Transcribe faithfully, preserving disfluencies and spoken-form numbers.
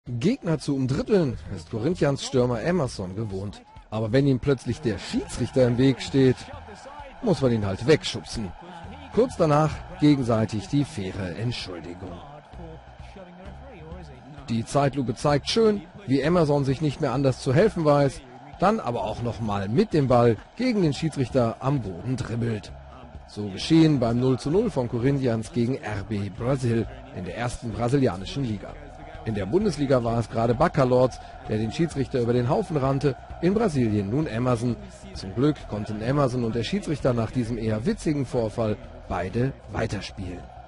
Gegner zu umdribbeln ist Corinthians Stürmer Emerson gewohnt. Aber wenn ihm plötzlich der Schiedsrichter im Weg steht, muss man ihn halt wegschubsen. Kurz danach gegenseitig die faire Entschuldigung. Die Zeitlupe zeigt schön, wie Emerson sich nicht mehr anders zu helfen weiß, dann aber auch nochmal mit dem Ball gegen den Schiedsrichter am Boden dribbelt. So geschehen beim null zu null von Corinthians gegen R B Brasil in der ersten brasilianischen Liga. In der Bundesliga war es gerade Bacalords, der den Schiedsrichter über den Haufen rannte, in Brasilien nun Emerson. Zum Glück konnten Emerson und der Schiedsrichter nach diesem eher witzigen Vorfall beide weiterspielen.